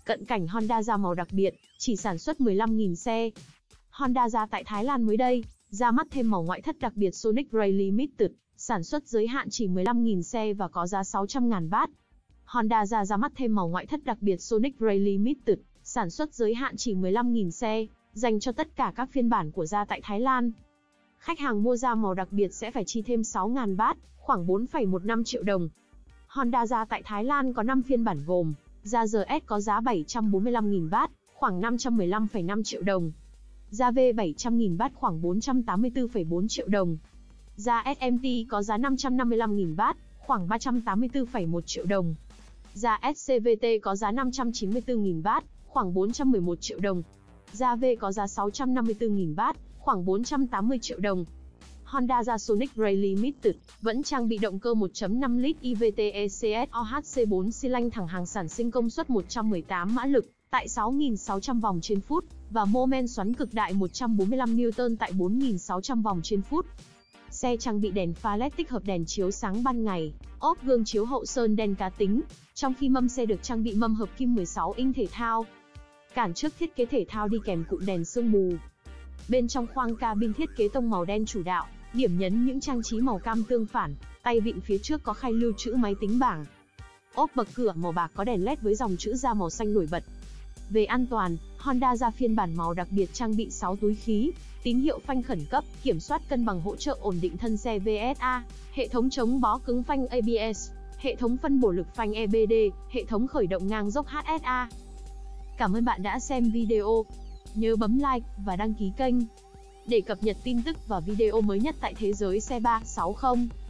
Cận cảnh Honda ra màu đặc biệt, chỉ sản xuất 15.000 xe. Honda ra tại Thái Lan mới đây, ra mắt thêm màu ngoại thất đặc biệt Sonic Ray Limited, sản xuất giới hạn chỉ 15.000 xe và có giá 600.000 baht. Honda ra mắt thêm màu ngoại thất đặc biệt Sonic Ray Limited, sản xuất giới hạn chỉ 15.000 xe, dành cho tất cả các phiên bản của ra tại Thái Lan. Khách hàng mua ra màu đặc biệt sẽ phải chi thêm 6.000 baht, khoảng 4,15 triệu đồng. Honda ra tại Thái Lan có 5 phiên bản gồm: ra RS có giá 745.000 baht, khoảng 515,5 triệu đồng. Ra V 700.000 baht khoảng 484,4 triệu đồng. Ra SMT có giá 555.000 baht, khoảng 384,1 triệu đồng. Ra SCVT có giá 594.000 baht, khoảng 411 triệu đồng. Ra V có giá 654.000 baht, khoảng 480 triệu đồng. Honda ra Sonic Ray Limited vẫn trang bị động cơ 1.5 lít IVTECS OHC4 xi lanh thẳng hàng sản sinh công suất 118 mã lực tại 6.600 vòng trên phút và mô men xoắn cực đại 145 Newton tại 4.600 vòng trên phút. Xe trang bị đèn pha LED tích hợp đèn chiếu sáng ban ngày, ốp gương chiếu hậu sơn đen cá tính, trong khi mâm xe được trang bị mâm hợp kim 16 inch thể thao. Cản trước thiết kế thể thao đi kèm cụm đèn sương mù. Bên trong khoang cabin thiết kế tông màu đen chủ đạo, điểm nhấn những trang trí màu cam tương phản, tay vịn phía trước có khay lưu trữ máy tính bảng. Ốp bậc cửa màu bạc có đèn LED với dòng chữ ra màu xanh nổi bật. Về an toàn, Honda ra phiên bản màu đặc biệt trang bị 6 túi khí, tín hiệu phanh khẩn cấp, kiểm soát cân bằng hỗ trợ ổn định thân xe VSA, hệ thống chống bó cứng phanh ABS, hệ thống phân bổ lực phanh EBD, hệ thống khởi động ngang dốc HSA. Cảm ơn bạn đã xem video. Nhớ bấm like và đăng ký kênh để cập nhật tin tức và video mới nhất tại Thế giới xe 360.